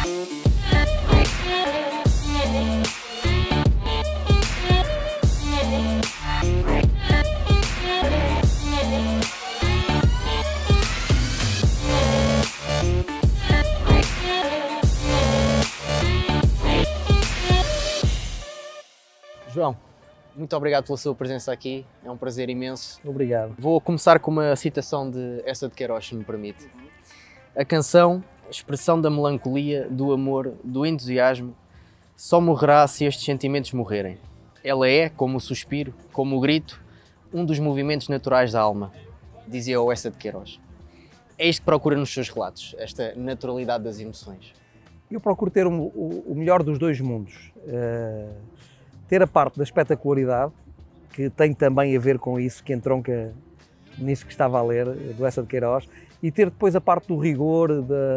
João, muito obrigado pela sua presença aqui, é um prazer imenso. Obrigado. Vou começar com uma citação de Eça de Queiroz, se me permite. A canção, expressão da melancolia, do amor, do entusiasmo, só morrerá se estes sentimentos morrerem. Ela é, como o suspiro, como o grito, um dos movimentos naturais da alma, dizia o Eça de Queiroz. É isto que procura nos seus relatos, esta naturalidade das emoções. Eu procuro ter o melhor dos dois mundos. Ter a parte da espetacularidade, que tem também a ver com isso, que entronca nisso que estava a ler, do Eça de Queiroz, e ter depois a parte do rigor,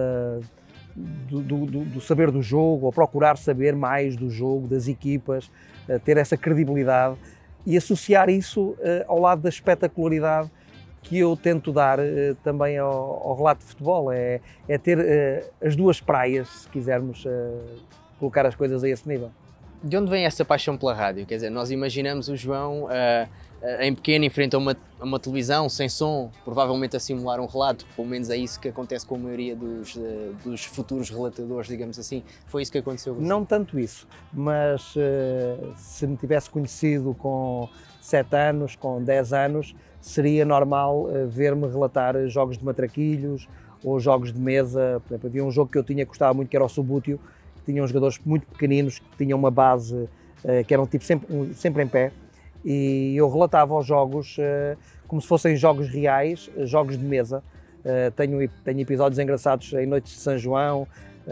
do saber do jogo, ou procurar saber mais do jogo, das equipas, ter essa credibilidade e associar isso ao lado da espetacularidade que eu tento dar também ao relato de futebol, é ter as duas praias, se quisermos colocar as coisas a esse nível. De onde vem essa paixão pela rádio? Quer dizer, nós imaginamos o João em pequeno, em frente a uma televisão, sem som, provavelmente a simular um relato, pelo menos é isso que acontece com a maioria dos futuros relatadores, digamos assim. Foi isso que aconteceu? Não tanto isso, mas se me tivesse conhecido com 7 anos, com 10 anos, seria normal ver-me relatar jogos de matraquilhos ou jogos de mesa. Por exemplo, havia um jogo que eu tinha que gostava muito, que era o Subútil, que tinham jogadores muito pequeninos, que tinham uma base que eram tipo sempre em pé, e eu relatava os jogos como se fossem jogos reais, jogos de mesa. Tenho episódios engraçados em noites de São João,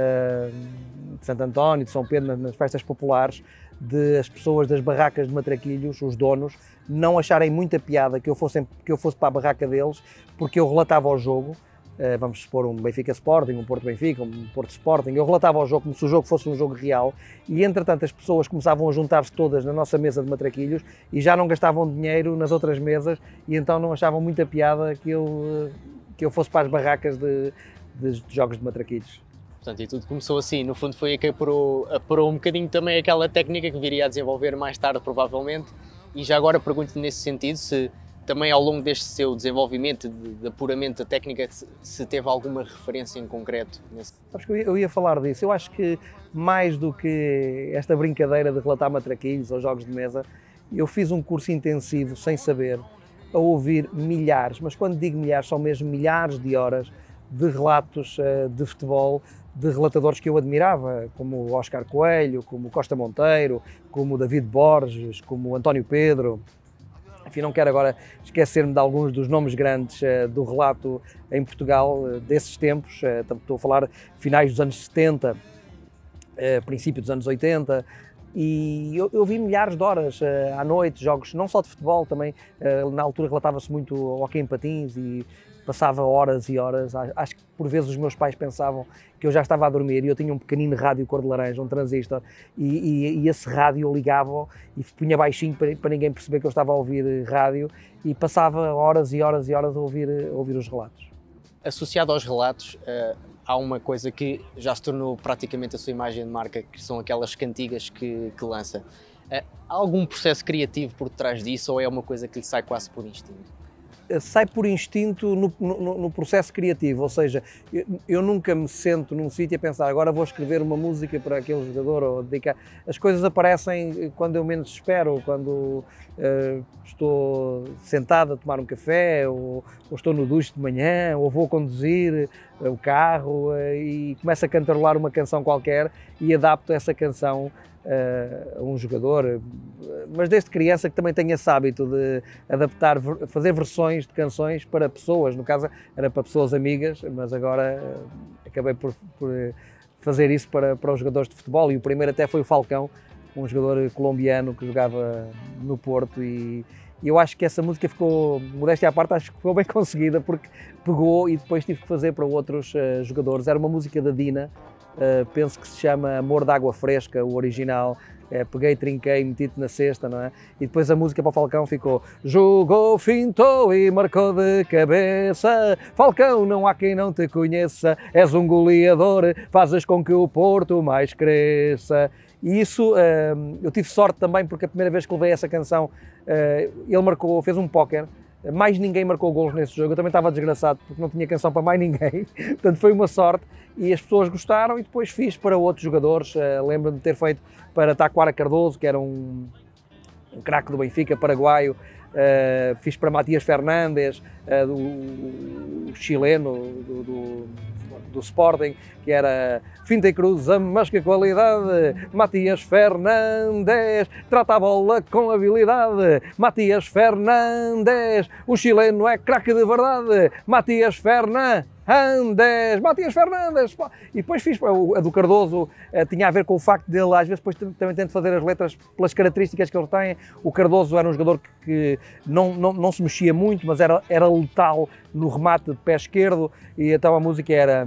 de Santo António, de São Pedro, nas festas populares, de as pessoas das barracas de matraquilhos, os donos, não acharem muita piada que eu fosse para a barraca deles, porque eu relatava o jogo. Vamos supor um Benfica Sporting, um Porto Benfica, um Porto Sporting, eu relatava o jogo como se o jogo fosse um jogo real, e entretanto as pessoas começavam a juntar-se todas na nossa mesa de matraquilhos e já não gastavam dinheiro nas outras mesas, e então não achavam muita piada que eu fosse para as barracas de jogos de matraquilhos. Portanto, e tudo começou assim, no fundo foi a que apurou um bocadinho também aquela técnica que viria a desenvolver mais tarde, provavelmente, e já agora pergunto-te nesse sentido, se também ao longo deste seu desenvolvimento de apuramento da técnica, se teve alguma referência em concreto? Sabes que eu ia falar disso. Eu acho que mais do que esta brincadeira de relatar matraquilhos ou jogos de mesa, eu fiz um curso intensivo, sem saber, a ouvir milhares, mas quando digo milhares, são mesmo milhares de horas de relatos de futebol, de relatadores que eu admirava, como o Oscar Coelho, como o Costa Monteiro, como o David Borges, como o António Pedro. Enfim, não quero agora esquecer-me de alguns dos nomes grandes do relato em Portugal desses tempos. Estou a falar finais dos anos 70, princípio dos anos 80, e eu vi milhares de horas à noite, jogos não só de futebol, também na altura relatava-se muito hóquei em patins e passava horas e horas. Acho que por vezes os meus pais pensavam que eu já estava a dormir e eu tinha um pequenino rádio cor de laranja, um transistor, e esse rádio eu ligava e punha baixinho para ninguém perceber que eu estava a ouvir rádio, e passava horas e horas e horas a ouvir os relatos. Associado aos relatos, há uma coisa que já se tornou praticamente a sua imagem de marca, que são aquelas cantigas que lança. Há algum processo criativo por trás disso, ou é uma coisa que lhe sai quase por instinto? Sai por instinto no processo criativo, ou seja, eu nunca me sento num sítio a pensar agora vou escrever uma música para aquele jogador ou dedicar. As coisas aparecem quando eu menos espero, quando estou sentado a tomar um café, ou estou no duche de manhã, ou vou conduzir o carro e começo a cantarolar uma canção qualquer e adapto essa canção a um jogador, mas desde criança que também tenho esse hábito de adaptar, fazer versões de canções para pessoas, no caso era para pessoas amigas, mas agora acabei por fazer isso para os jogadores de futebol, e o primeiro até foi o Falcão, um jogador colombiano que jogava no Porto, e eu acho que essa música ficou, modéstia à parte, acho que ficou bem conseguida, porque pegou e depois tive que fazer para outros jogadores. Era uma música da Dina, penso que se chama Amor de Água Fresca, o original, peguei, trinquei, meti-te na cesta, não é? E depois a música para o Falcão ficou: jogou, fintou e marcou de cabeça, Falcão, não há quem não te conheça, és um goleador, fazes com que o Porto mais cresça. E isso, eu tive sorte também, porque a primeira vez que levei essa canção, ele marcou, fez um póquer, mais ninguém marcou golos nesse jogo, eu também estava desgraçado porque não tinha canção para mais ninguém, portanto foi uma sorte e as pessoas gostaram e depois fiz para outros jogadores, lembro-me de ter feito para Taquara Cardoso, que era um craque do Benfica, paraguaio, fiz para Matias Fernandes, do chileno, do Sporting, que era finta e cruza, mas que qualidade, Matias Fernandes, trata a bola com habilidade, Matias Fernandes, o chileno é craque de verdade, Matias Fernandes, e depois fiz a do Cardoso, tinha a ver com o facto dele, às vezes depois também tento fazer as letras pelas características que ele tem. O Cardoso era um jogador que não se mexia muito, mas era letal no remate de pé esquerdo, e então a música era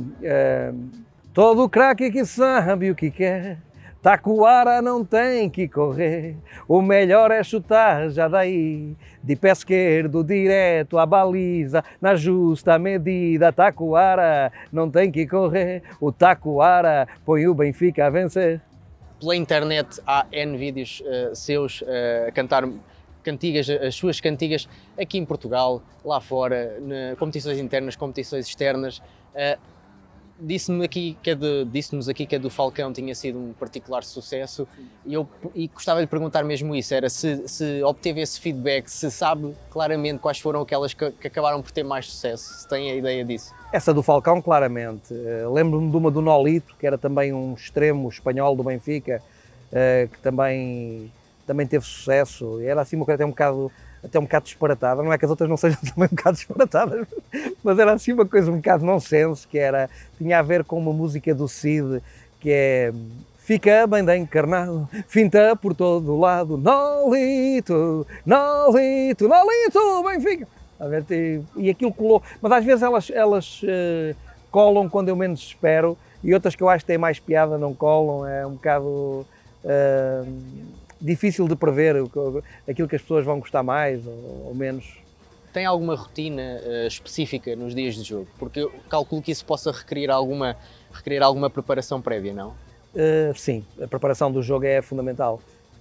todo craque que sabe o que quer, Taquara não tem que correr, o melhor é chutar já daí, de pé esquerdo direto à baliza, na justa medida, Taquara não tem que correr, o Taquara põe o Benfica a vencer. Pela internet há N vídeos seus a cantar cantigas, as suas cantigas aqui em Portugal, lá fora, competições internas, competições externas. Disse-nos aqui que a do Falcão tinha sido um particular sucesso e gostava de perguntar mesmo isso, era se obteve esse feedback, se sabe claramente quais foram aquelas que acabaram por ter mais sucesso, se tem a ideia disso. Essa do Falcão, claramente. Lembro-me de uma do Nolito, que era também um extremo espanhol do Benfica, que também teve sucesso, e era assim uma coisa até um bocado disparatada, não é que as outras não sejam também um bocado disparatadas, mas era assim uma coisa um bocado nonsense, tinha a ver com uma música do Cid, que é: fica bem de encarnado, finta por todo lado, Nolito, Nolito, Nolito, Benfica. A ver, e aquilo colou, mas às vezes elas colam quando eu menos espero, e outras que eu acho que têm mais piada não colam, é um bocado difícil de prever aquilo que as pessoas vão gostar mais ou menos. Tem alguma rotina específica nos dias de jogo? Porque eu calculo que isso possa requerer alguma preparação prévia, não? Sim, a preparação do jogo é fundamental.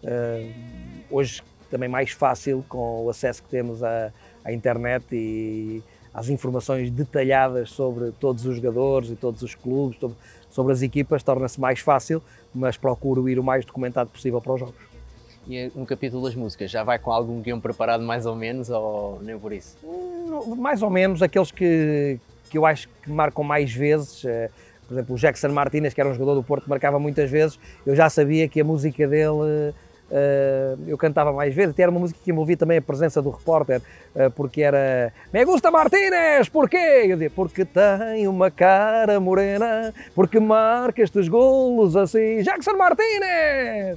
Hoje também mais fácil com o acesso que temos à internet e às informações detalhadas sobre todos os jogadores e todos os clubes, sobre as equipas, torna-se mais fácil, mas procuro ir o mais documentado possível para os jogos. E um capítulo das músicas, já vai com algum guião preparado mais ou menos, ou nem por isso? Mais ou menos, aqueles que eu acho que marcam mais vezes, por exemplo o Jackson Martínez, que era um jogador do Porto, marcava muitas vezes, eu já sabia que a música dele eu cantava mais vezes, até era uma música que envolvia também a presença do repórter, porque era "Me gusta Martínez, porquê?" Eu dizia: porque tem uma cara morena, porque marca estes golos assim, Jackson Martínez!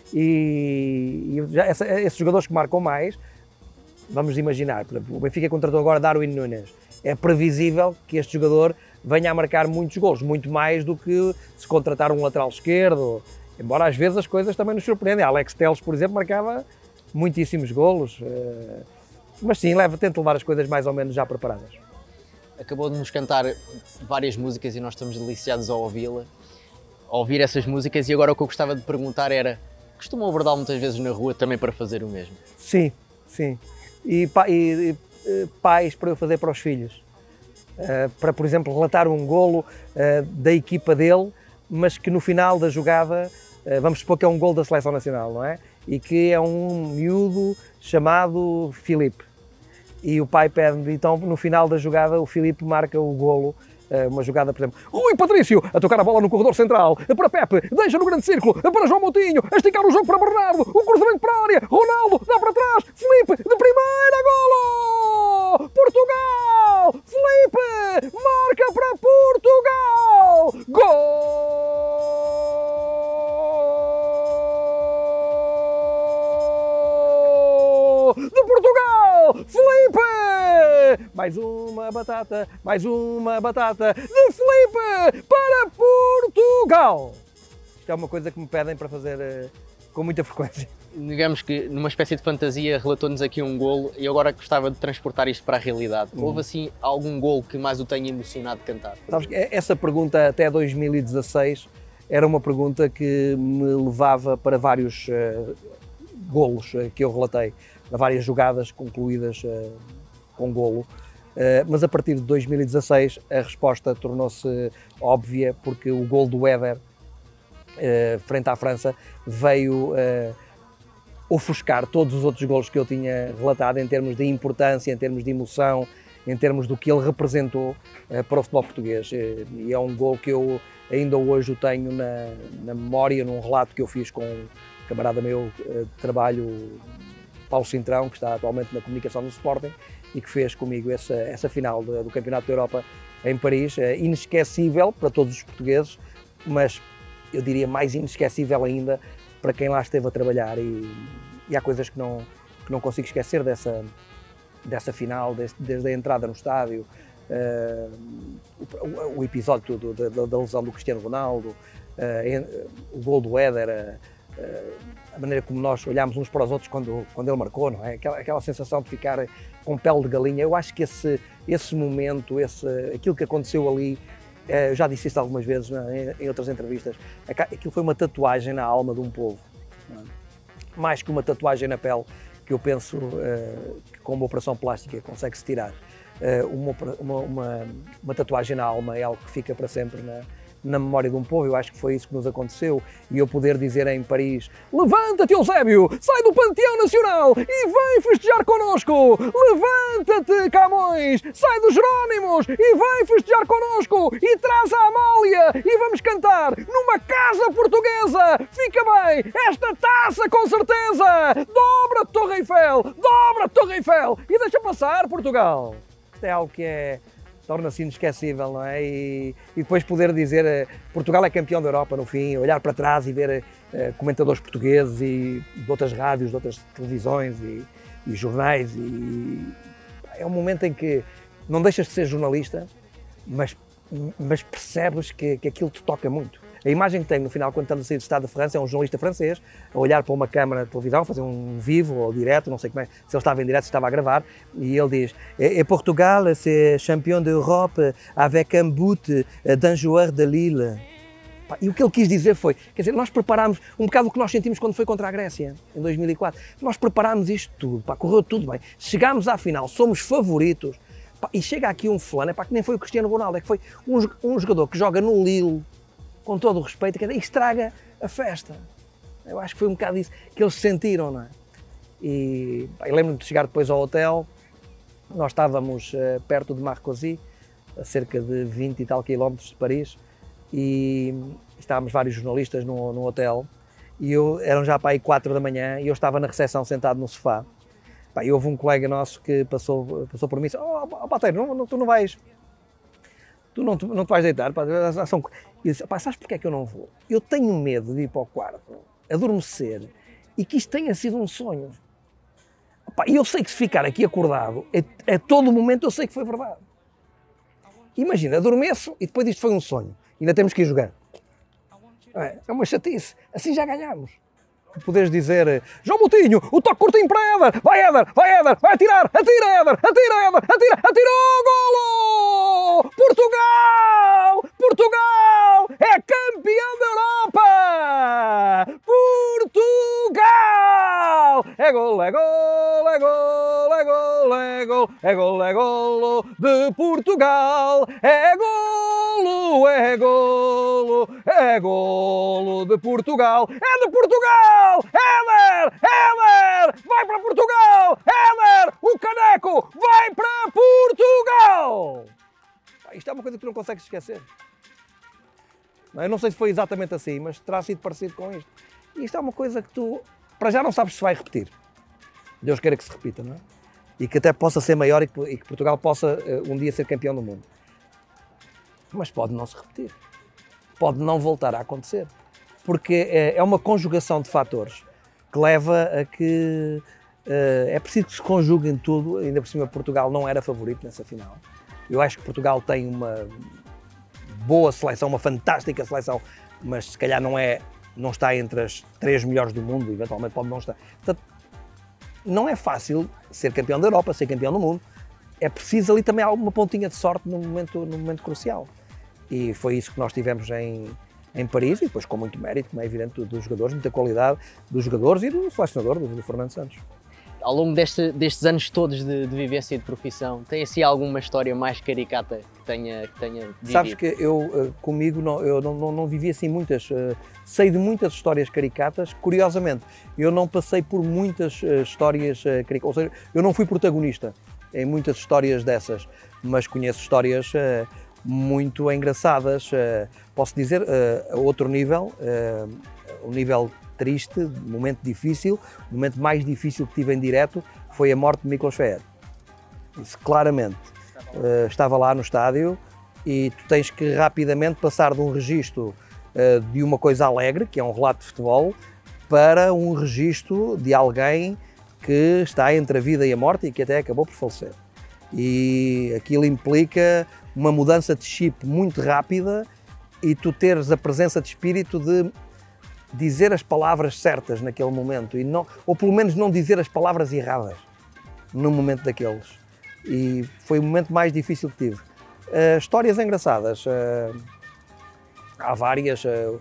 E esses jogadores que marcam mais, vamos imaginar, por exemplo, o Benfica contratou agora Darwin Núñez, é previsível que este jogador venha a marcar muitos golos, muito mais do que se contratar um lateral esquerdo, embora às vezes as coisas também nos surpreendem. Alex Telles, por exemplo, marcava muitíssimos golos, mas sim, tento levar as coisas mais ou menos já preparadas. Acabou de nos cantar várias músicas e nós estamos deliciados a ouvi-la, a ouvir essas músicas, e agora o que eu gostava de perguntar era: costumam abordá-lo muitas vezes na rua também para fazer o mesmo? Sim, sim. E pais para eu fazer para os filhos. Para, por exemplo, relatar um golo da equipa dele, mas que no final da jogada, vamos supor que é um golo da Seleção Nacional, não é? E que é um miúdo chamado Filipe. E o pai pede, então no final da jogada o Filipe marca o golo. Uma jogada, por exemplo, Rui Patrício a tocar a bola no corredor central, para Pepe, deixa no grande círculo, para João Moutinho, a esticar o jogo para Bernardo, o cruzamento para a área, Ronaldo, dá para trás, Filipe, de primeira, golo! Portugal! Filipe, marca para Portugal! Gol de Portugal! Filipe! Mais uma batata de Filipe para Portugal! Isto é uma coisa que me pedem para fazer com muita frequência. Digamos que numa espécie de fantasia relatou-nos aqui um golo e eu agora gostava de transportar isto para a realidade. Houve assim algum golo que mais o tenha emocionado de cantar? Sabes que essa pergunta até 2016 era uma pergunta que me levava para vários golos que eu relatei, para várias jogadas concluídas com golo. Mas a partir de 2016 a resposta tornou-se óbvia, porque o golo do Éder frente à França veio ofuscar todos os outros golos que eu tinha relatado em termos de importância, em termos de emoção, em termos do que ele representou para o futebol português. E é um golo que eu ainda hoje o tenho na memória, num relato que eu fiz com um camarada meu de trabalho, Paulo Cintrão, que está atualmente na comunicação do Sporting, e que fez comigo essa final do Campeonato da Europa em Paris, inesquecível para todos os portugueses, mas eu diria mais inesquecível ainda para quem lá esteve a trabalhar, e há coisas que não consigo esquecer dessa final, desde a entrada no estádio, o episódio da lesão do Cristiano Ronaldo, o gol do Éder, a maneira como nós olhámos uns para os outros quando ele marcou, não é? Aquela sensação de ficar com pele de galinha. Eu acho que esse momento, aquilo que aconteceu ali, eu já disse isto algumas vezes em outras entrevistas, aquilo foi uma tatuagem na alma de um povo, não é? Mais que uma tatuagem na pele, que eu penso que com uma operação plástica consegue-se tirar. Uma tatuagem na alma é algo que fica para sempre na memória de um povo. Eu acho que foi isso que nos aconteceu, e eu poder dizer em Paris: levanta-te, Eusébio, sai do Panteão Nacional e vem festejar connosco, levanta-te, Camões, sai dos Jerónimos e vem festejar connosco, e traz a Amália e vamos cantar numa casa portuguesa, fica bem, esta taça com certeza, dobra Torre Eiffel e deixa passar Portugal. Isto é algo que torna-se inesquecível, não é? E depois poder dizer Portugal é campeão da Europa no fim, olhar para trás e ver comentadores portugueses e de outras rádios, de outras televisões e jornais, e é um momento em que não deixas de ser jornalista, mas percebes que aquilo te toca muito. A imagem que tenho no final, quando estamos a sair do Estado de França, é um jornalista francês a olhar para uma câmara de televisão, a fazer um vivo ou direto, não sei como é, se ele estava em direto, se estava a gravar, e ele diz: e Portugal, c'est champion d'Europe avec un but d'un joueur de Lille. E o que ele quis dizer foi, quer dizer, nós preparámos um bocado o que nós sentimos quando foi contra a Grécia, em 2004. Nós preparámos isto tudo, correu tudo bem. Chegámos à final, somos favoritos, e chega aqui um fulano, que nem foi o Cristiano Ronaldo, é que foi um jogador que joga no Lille, com todo o respeito, e estraga a festa. Eu acho que foi um bocado isso que eles sentiram, não é? E lembro-me de chegar depois ao hotel, nós estávamos perto de Marcoussis, a cerca de 20 e tal quilómetros de Paris, e estávamos vários jornalistas no hotel, e eram já para aí 4 da manhã, e eu estava na recepção sentado no sofá. E houve um colega nosso que passou por mim e disse: Pateiro, tu não vais... Tu não te vais deitar, pá. E eu disse: sabes porque é que eu não vou? Eu tenho medo de ir para o quarto, adormecer, e que isto tenha sido um sonho. E eu sei que se ficar aqui acordado, a todo momento eu sei que foi verdade. Imagina, adormeço e depois isto foi um sonho. Ainda temos que ir jogar. É uma chatice. Assim já ganhamos. Poderes dizer: João Moutinho, o toque curtinho para Éder, vai atirar, atira Éder, atirou, golo! Portugal é campeão da Europa! Portugal! É golo de Portugal! É golo de Portugal! É de Portugal! Éder! Vai para Portugal! Éder! O caneco vai para Portugal! Isto é uma coisa que tu não consegues esquecer. Eu não sei se foi exatamente assim, mas terá sido parecido com isto. E isto é uma coisa que tu, para já, não sabes se vai repetir. Deus queira que se repita, não é? E que até possa ser maior e que Portugal possa um dia ser campeão do mundo. Mas pode não se repetir. Pode não voltar a acontecer. Porque é uma conjugação de fatores que leva a que é preciso que se conjuguem tudo. Ainda por cima, Portugal não era favorito nessa final. Eu acho que Portugal tem uma boa seleção, uma fantástica seleção, mas se calhar não é não está entre as 3 melhores do mundo, eventualmente pode não estar. Portanto, não é fácil ser campeão da Europa, ser campeão do mundo. É preciso ali também alguma pontinha de sorte no momento crucial. E foi isso que nós tivemos em Paris, e depois com muito mérito, como é evidente, dos jogadores, muita qualidade dos jogadores e do selecionador, do Fernando Santos. Ao longo destes anos todos de vivência e de profissão, tem assim alguma história mais caricata que tenha vivido? Sabes que eu, comigo, eu não vivi assim muitas, sei de muitas histórias caricatas. Curiosamente, eu não passei por muitas histórias caricatas, ou seja, eu não fui protagonista em muitas histórias dessas, mas conheço histórias muito engraçadas. Posso dizer, a outro nível, um nível triste, momento difícil, o momento mais difícil que tive em direto foi a morte de Miklos Feher. Isso claramente. Estava lá no estádio e tu tens que rapidamente passar de um registro de uma coisa alegre, que é um relato de futebol, para um registro de alguém que está entre a vida e a morte e que até acabou por falecer. E aquilo implica uma mudança de chip muito rápida e tu teres a presença de espírito de dizer as palavras certas naquele momento, e não, ou pelo menos não dizer as palavras erradas no momento daqueles. E foi o momento mais difícil que tive. Histórias engraçadas, há várias.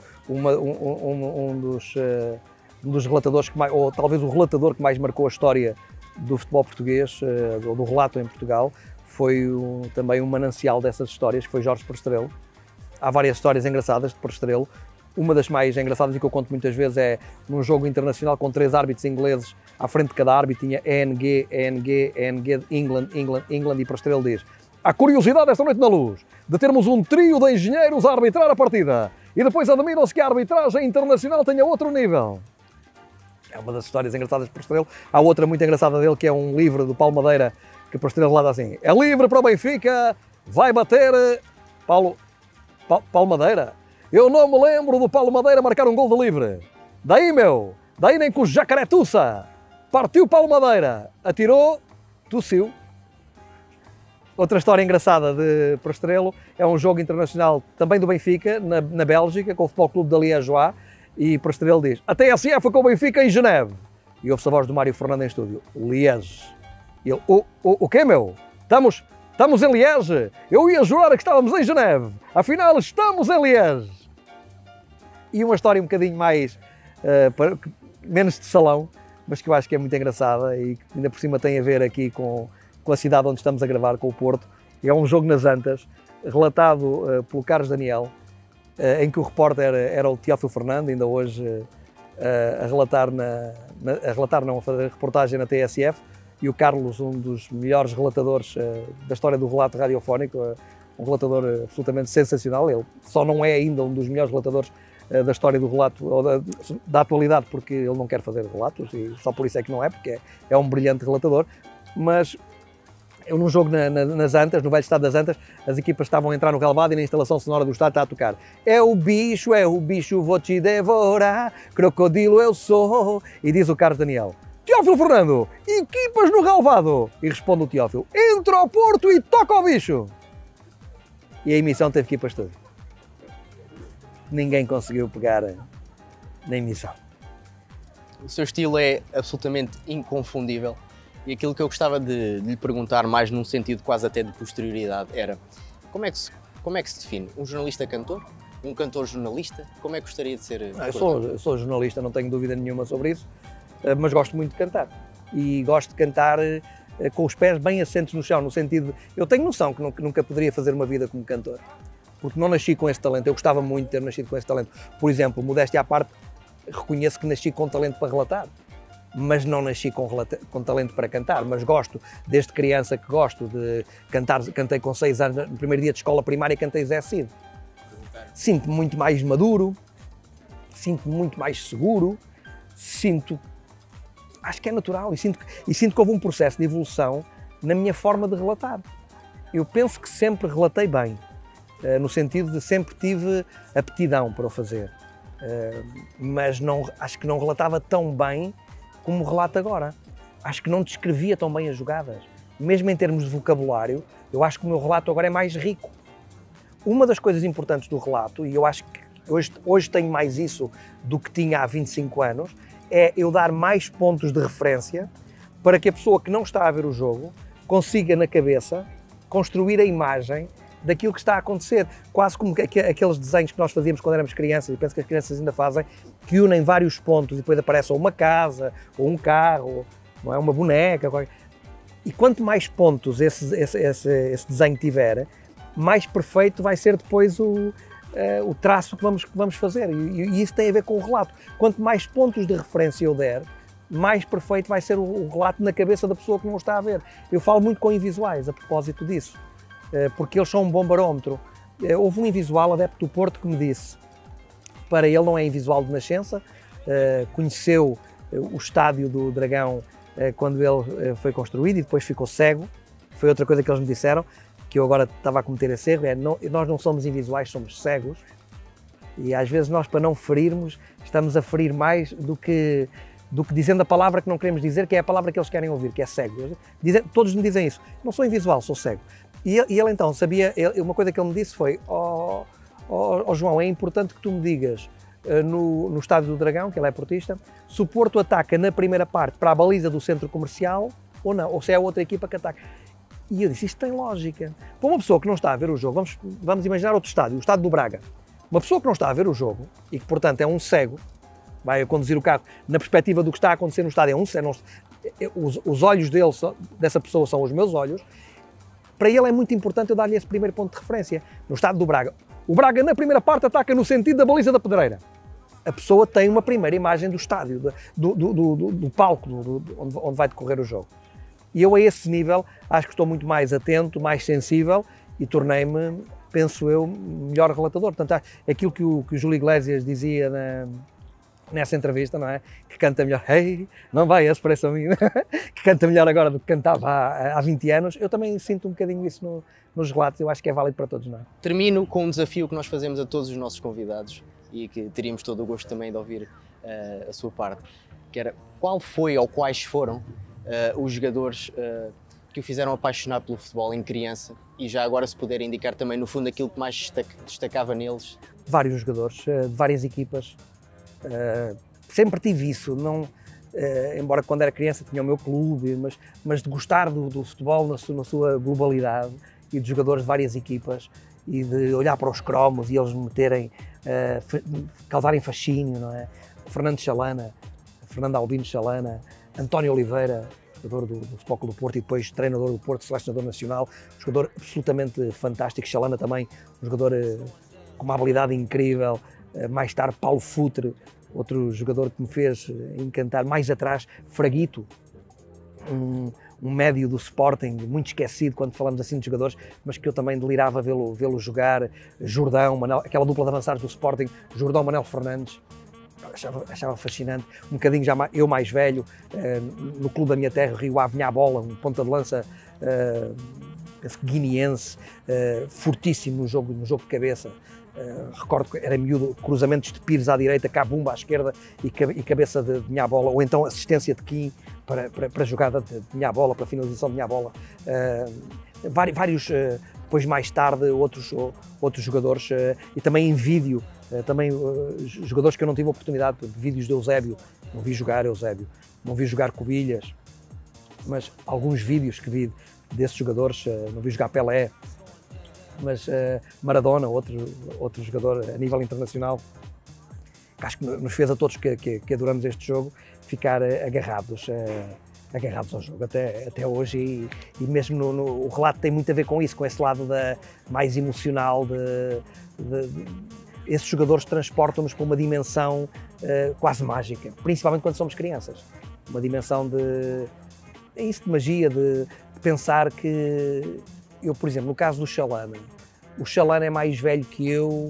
Um dos relatadores que mais, ou talvez o relatador que mais marcou a história do futebol português, ou do relato em Portugal, foi também um manancial dessas histórias, que foi Jorge Prestrelo. Há várias histórias engraçadas de Prestrelo. Uma das mais engraçadas e que eu conto muitas vezes é num jogo internacional com 3 árbitros ingleses, à frente de cada árbitro tinha ENG, England, e Prestrelo diz: há curiosidade esta noite na Luz de termos um trio de engenheiros a arbitrar a partida e depois admiram-se que a arbitragem internacional tenha outro nível. É uma das histórias engraçadas de Prestrelo. Há outra muito engraçada dele, que é um livro do Paulo Madeira, que Prestrelo relata assim: é livre para o Benfica, vai bater Paulo Madeira. Eu não me lembro do Paulo Madeira marcar um gol de livre. Daí nem com o jacaré tussa. Partiu Paulo Madeira, atirou, tossiu. Outra história engraçada de Prestrelo é um jogo internacional também do Benfica, na Bélgica, com o Futebol Clube da Liégeois, e Prestrelo diz: a TSF foi com o Benfica em Geneve. E ouve-se a voz do Mário Fernando em estúdio: Liège. E ele: o quê, meu? Estamos em Liège? Eu ia jurar que estávamos em Geneve. Afinal, estamos em Liège. E uma história um bocadinho mais, menos de salão, mas que eu acho que é muito engraçada e que ainda por cima tem a ver aqui com a cidade onde estamos a gravar, com o Porto. É um jogo nas Antas, relatado pelo Carlos Daniel, em que o repórter era o Teófilo Fernando, ainda hoje a fazer reportagem na TSF, e o Carlos, um dos melhores relatadores da história do relato radiofónico, um relatador absolutamente sensacional. Ele só não é ainda um dos melhores relatadores da história do relato, ou da atualidade, porque ele não quer fazer relatos, e só por isso é que não é, porque é um brilhante relatador. Mas eu, num jogo nas Antas, no velho estado das Antas, as equipas estavam a entrar no relvado e na instalação sonora do estádio está a tocar: é o bicho, vou te devorar, crocodilo eu sou. E diz o Carlos Daniel: Teófilo Fernando, equipas no relvado. E responde o Teófilo: entra ao Porto e toca ao bicho. E a emissão teve que ir para estúdio. Ninguém conseguiu pegar na emissão. O seu estilo é absolutamente inconfundível, e aquilo que eu gostava de lhe perguntar, mais num sentido quase até de posterioridade, era: como é que se define um jornalista cantor? Um cantor jornalista? Como é que gostaria de ser? Eu sou jornalista, não tenho dúvida nenhuma sobre isso, mas gosto muito de cantar. E gosto de cantar com os pés bem assentes no chão, no sentido de, eu tenho noção que nunca poderia fazer uma vida como cantor, porque não nasci com esse talento. Eu gostava muito de ter nascido com esse talento. Por exemplo, modéstia à parte, reconheço que nasci com talento para relatar, mas não nasci com talento para cantar. Mas gosto, desde criança que gosto de cantar. Cantei com 6 anos, no primeiro dia de escola primária, cantei Zé Cid. Sinto-me muito mais maduro, sinto-me muito mais seguro, acho que é natural, e sinto que houve um processo de evolução na minha forma de relatar. Eu penso que sempre relatei bem, no sentido de sempre tive aptidão para o fazer, mas acho que não relatava tão bem como relato agora. Acho que não descrevia tão bem as jogadas. Mesmo em termos de vocabulário, eu acho que o meu relato agora é mais rico. Uma das coisas importantes do relato, e eu acho Hoje tenho mais isso do que tinha há 25 anos, é eu dar mais pontos de referência para que a pessoa que não está a ver o jogo consiga na cabeça construir a imagem daquilo que está a acontecer, quase como aqueles desenhos que nós fazíamos quando éramos crianças, e penso que as crianças ainda fazem, que unem vários pontos e depois aparece ou uma casa, ou um carro, não é, uma boneca. E quanto mais pontos esse desenho tiver, mais perfeito vai ser depois o traço que vamos fazer. E isso tem a ver com o relato. Quanto mais pontos de referência eu der, mais perfeito vai ser o relato na cabeça da pessoa que não o está a ver. Eu falo muito com invisuais a propósito disso, porque eles são um bom barómetro. Houve um invisual adepto do Porto que me disse, para ele não é invisual de nascença, conheceu o estádio do Dragão quando ele foi construído e depois ficou cego. Foi outra coisa que eles me disseram, que eu agora estava a cometer esse erro, nós não somos invisuais, somos cegos. E às vezes nós, para não ferirmos, estamos a ferir mais do que dizendo a palavra que não queremos dizer, que é a palavra que eles querem ouvir, que é cego. Todos me dizem isso, não sou invisual, sou cego. E ele então sabia, uma coisa que ele me disse foi, João, é importante que tu me digas no estádio do Dragão, que ele é portista, se o Porto ataca na primeira parte para a baliza do centro comercial ou não, ou se é a outra equipa que ataca. E eu disse, isto tem lógica. Para uma pessoa que não está a ver o jogo, vamos imaginar outro estádio, o estádio do Braga. Uma pessoa que não está a ver o jogo e que, portanto, é um cego, vai a conduzir o carro na perspectiva do que está a acontecer no estádio, os olhos dessa pessoa são os meus olhos. Para ele é muito importante eu dar-lhe esse primeiro ponto de referência. No estádio do Braga, o Braga na primeira parte ataca no sentido da baliza da Pedreira. A pessoa tem uma primeira imagem do estádio, do palco onde vai decorrer o jogo. E eu a esse nível acho que estou muito mais atento, mais sensível e tornei-me, penso eu, melhor relatador. Portanto, aquilo que o Júlio Iglesias dizia nessa entrevista, não é? Que canta melhor, não vai esse preço a mim, que canta melhor agora do que cantava há 20 anos, eu também sinto um bocadinho isso nos relatos, eu acho que é válido para todos, não é? Termino com um desafio que nós fazemos a todos os nossos convidados e que teríamos todo o gosto também de ouvir a sua parte, que era qual foi ou quais foram os jogadores que o fizeram apaixonar pelo futebol em criança e já agora se puder indicar também no fundo aquilo que mais destacava neles. Vários jogadores, de várias equipas, sempre tive isso, embora quando era criança tinha o meu clube, mas de gostar do futebol na sua globalidade e de jogadores de várias equipas e de olhar para os cromos e eles me meterem, causarem fascínio, não é? Fernando Chalana, Fernando Albino Chalana, António Oliveira, jogador do Futebol Clube do Porto e depois treinador do Porto, selecionador nacional, um jogador absolutamente fantástico. Chalana também, um jogador com uma habilidade incrível. Mais tarde, Paulo Futre, outro jogador que me fez encantar. Mais atrás, Fraguito, um médio do Sporting, muito esquecido quando falamos assim de jogadores, mas que eu também delirava vê-lo jogar. Jordão, aquela dupla de avançados do Sporting, Jordão, Manel Fernandes. Achava fascinante, um bocadinho já eu mais velho, no clube da minha terra, Rio Ave, a bola, um ponta de lança guineense, fortíssimo no jogo de cabeça. Recordo que era miúdo, cruzamentos de Pires à direita, Cabumba à esquerda e cabeça de minha bola, ou então assistência de Kim para jogada de minha bola, para finalização de minha bola. Vários, depois mais tarde, outros jogadores, e também em vídeo, também jogadores que eu não tive a oportunidade, vídeos de Eusébio, não vi jogar Eusébio, não vi jogar Cobilhas, mas alguns vídeos que vi desses jogadores, não vi jogar Pelé, mas Maradona, outro jogador a nível internacional, que acho que nos fez a todos que adoramos este jogo ficar agarrados ao jogo até hoje e mesmo o relato tem muito a ver com isso, com esse lado mais emocional esses jogadores transportam-nos para uma dimensão quase mágica, principalmente quando somos crianças, uma dimensão de magia, de pensar que eu, por exemplo, no caso do Chalana, o Chalana é mais velho que eu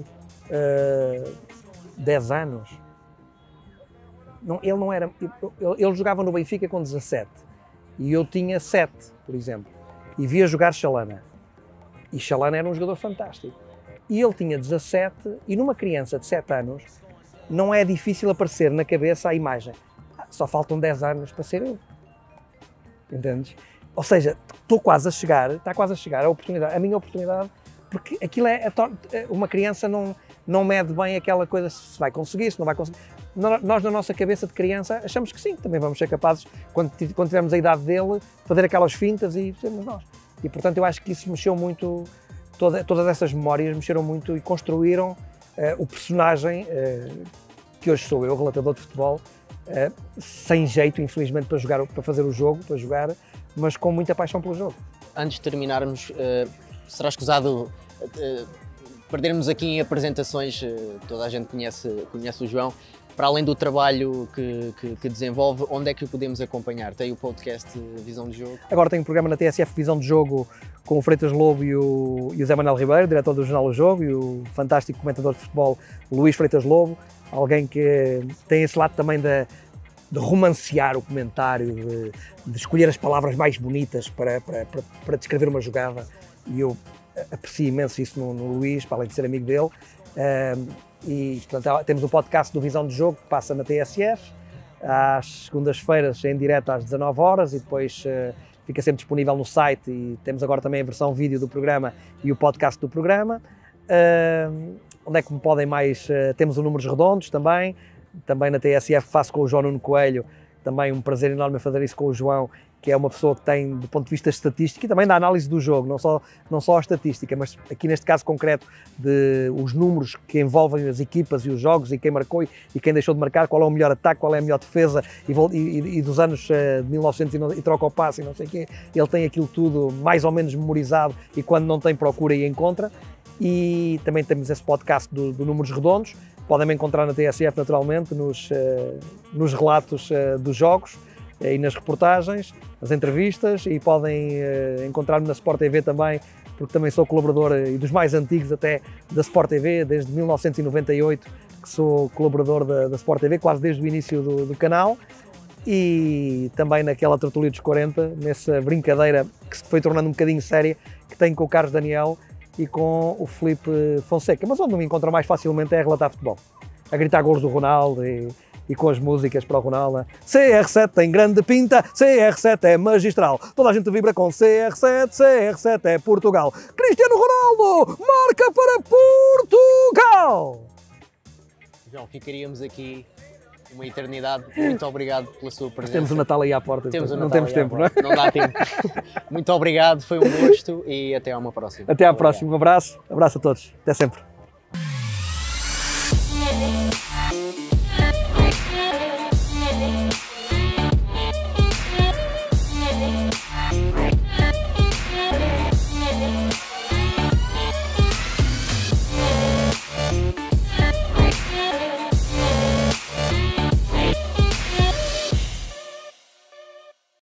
10 anos. Ele não era. Ele jogava no Benfica com 17 e eu tinha 7, por exemplo, e via jogar Chalana. E Chalana era um jogador fantástico. E ele tinha 17 e numa criança de 7 anos não é difícil aparecer na cabeça a imagem. Só faltam 10 anos para ser eu. Entendes? Ou seja, está quase a chegar a oportunidade, a minha oportunidade, porque aquilo uma criança não mede bem aquela coisa, se vai conseguir, se não vai conseguir. Nós, na nossa cabeça de criança, achamos que sim, também vamos ser capazes, quando tivermos a idade dele, fazer aquelas fintas e sermos nós. E, portanto, eu acho que isso mexeu muito, todas essas memórias mexeram muito e construíram o personagem que hoje sou eu, relatador de futebol, sem jeito, infelizmente, para fazer o jogo, para jogar, mas com muita paixão pelo jogo. Antes de terminarmos, será escusado perdermos aqui em apresentações, toda a gente conhece o João, para além do trabalho que desenvolve, onde é que o podemos acompanhar? Tem o podcast Visão de Jogo? Agora tenho um programa na TSF Visão de Jogo com o Freitas Lobo e o Zé Manuel Ribeiro, diretor do Jornal O Jogo, e o fantástico comentador de futebol Luís Freitas Lobo, alguém que tem esse lado também de romancear o comentário, de escolher as palavras mais bonitas para descrever uma jogada, e eu aprecio imenso isso no Luís, para além de ser amigo dele. E, portanto, temos um podcast do Visão de Jogo que passa na TSF, às segundas-feiras em direto às 19 horas e depois fica sempre disponível no site, e temos agora também a versão vídeo do programa e o podcast do programa. Onde é que me podem mais? Temos o Números Redondos também na TSF, faço com o João Nuno Coelho, também um prazer enorme fazer isso com o João, que é uma pessoa que tem, do ponto de vista estatístico e também da análise do jogo, não só a estatística, mas aqui neste caso concreto, de os números que envolvem as equipas e os jogos, e quem marcou e quem deixou de marcar, qual é o melhor ataque, qual é a melhor defesa, e dos anos de 1900 e troca o passe e não sei o quê. Ele tem aquilo tudo mais ou menos memorizado, e quando não tem, procura e encontra. E também temos esse podcast do Números Redondos, podem-me encontrar na TSF naturalmente, nos relatos dos jogos e nas reportagens, nas entrevistas, e podem encontrar-me na Sport TV também, porque também sou colaborador, e dos mais antigos até, da Sport TV, desde 1998 que sou colaborador da Sport TV, quase desde o início do canal, e também naquela tertulia dos 40, nessa brincadeira que se foi tornando um bocadinho séria, que tenho com o Carlos Daniel e com o Filipe Fonseca, mas onde me encontro mais facilmente é a relatar futebol, a gritar golos do Ronaldo e com as músicas para o Ronaldo. CR7 tem grande pinta, CR7 é magistral, toda a gente vibra com CR7, CR7 é Portugal. Cristiano Ronaldo marca para Portugal! João, ficaríamos aqui uma eternidade. Muito obrigado pela sua presença. Temos o Natal aí à porta, não temos tempo, não é? Não dá tempo. Muito obrigado, foi um gosto e até à próxima. Até à próxima, um abraço a todos, até sempre.